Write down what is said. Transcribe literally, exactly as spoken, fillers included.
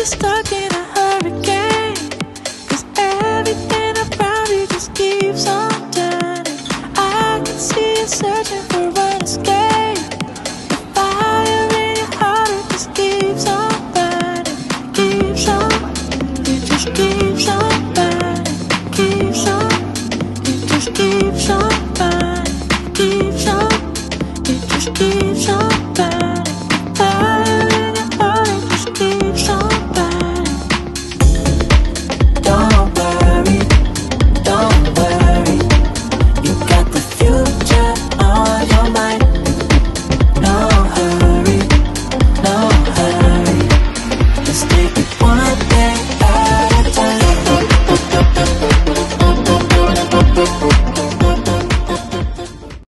just stuck in a hurricane, 'cause everything around you just keeps on turning. I can see you searching for an escape. The fire in your heart, it just keeps on burning. Keeps on, it just keeps on burning. Keeps on, it just keeps on burning. Keeps on, it just keeps on burning. Fire in your heart, it just keeps on burning. Don't worry, don't worry, you got the future on your mind. No hurry, no hurry, let's take it one day at a time.